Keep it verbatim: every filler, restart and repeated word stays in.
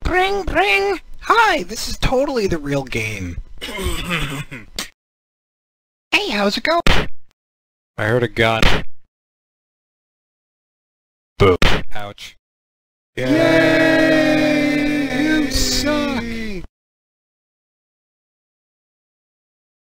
Bring, bring! Hi, this is totally the real game. Hey, how's it going? I heard a gun. Boo. Ouch. Yay!